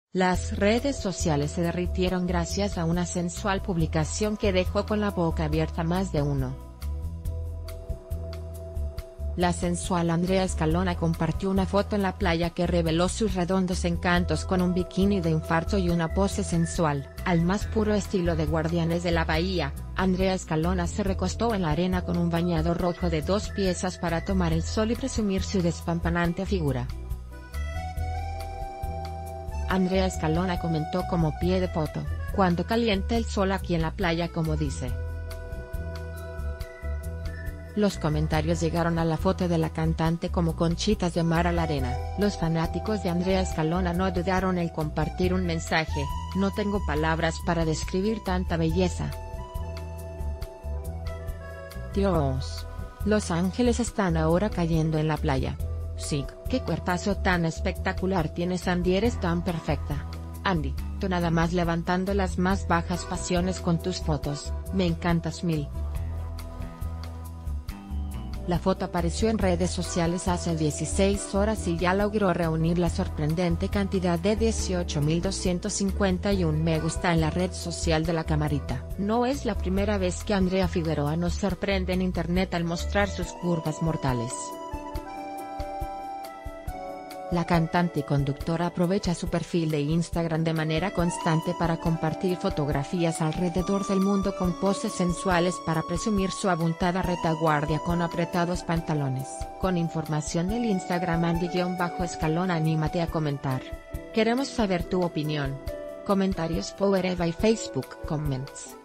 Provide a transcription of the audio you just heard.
Las redes sociales se derritieron gracias a una sensual publicación que dejó con la boca abierta a más de uno. La sensual Andrea Escalona compartió una foto en la playa que reveló sus redondos encantos con un bikini de infarto y una pose sensual, al más puro estilo de Guardianes de la Bahía. Andrea Escalona se recostó en la arena con un bañador rojo de 2 piezas para tomar el sol y presumir su despampanante figura. Andrea Escalona comentó como pie de foto: "Cuando caliente el sol aquí en la playa", como dice. Los comentarios llegaron a la foto de la cantante como conchitas de mar a la arena. Los fanáticos de Andrea Escalona no dudaron en compartir un mensaje: "No tengo palabras para describir tanta belleza. Dios. Los ángeles están ahora cayendo en la playa. Sí, qué cuerpazo tan espectacular tienes Andy, eres tan perfecta. Andy, tú nada más levantando las más bajas pasiones con tus fotos, me encantas mil". La foto apareció en redes sociales hace 16 horas y ya logró reunir la sorprendente cantidad de 18.251 me gusta en la red social de la camarita. No es la primera vez que Andrea Figueroa nos sorprende en internet al mostrar sus curvas mortales. La cantante y conductora aprovecha su perfil de Instagram de manera constante para compartir fotografías alrededor del mundo con poses sensuales para presumir su abultada retaguardia con apretados pantalones. Con información del Instagram Andy-Escalona, anímate a comentar. Queremos saber tu opinión. Comentarios Powered by Facebook Comments.